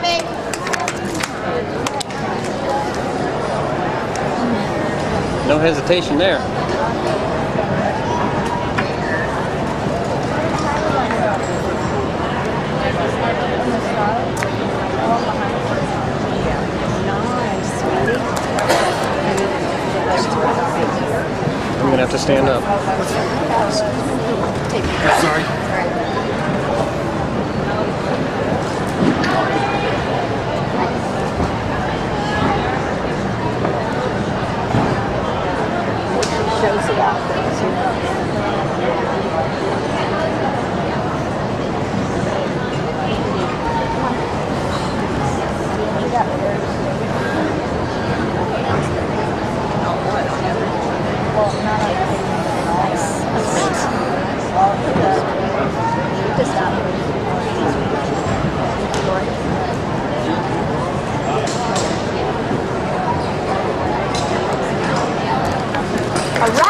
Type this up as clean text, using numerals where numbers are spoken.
No hesitation there. I'm gonna have to stand up. Sorry. Shows it off. All right.